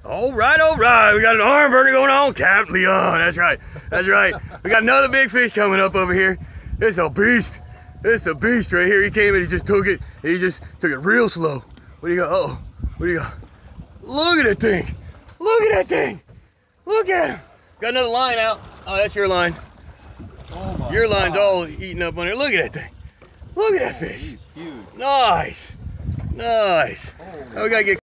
All right. We got an arm burner going on, Captain Leon. That's right. We got another big fish coming up over here. It's a beast. It's a beast right here. He came and he just took it. He just took it real slow. What do you got? Uh-oh. What do you got? Look at that thing. Look at that thing. Look at him. Got another line out. Oh, that's your line. Oh my Your line's God. all eaten up on there. Look at that thing. Look at that fish. He's huge. Nice. Holy Oh, we gotta get